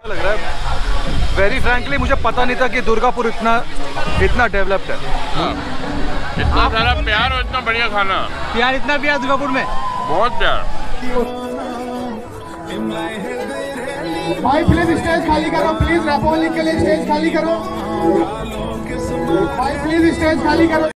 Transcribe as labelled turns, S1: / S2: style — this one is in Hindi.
S1: लग रहा है। वेरी फ्रैंकली मुझे पता नहीं था कि दुर्गापुर इतना डेवलप्ड है।
S2: हाँ। इतना सारा प्यार और इतना बढ़िया खाना।
S1: प्यार इतना भी है दुर्गापुर में,
S2: बहुत प्यार।
S3: भाई प्लीज स्टेज खाली करो, प्लीज रैपोलिक के लिए स्टेज खाली करो भाई, प्लीज स्टेज खाली करो।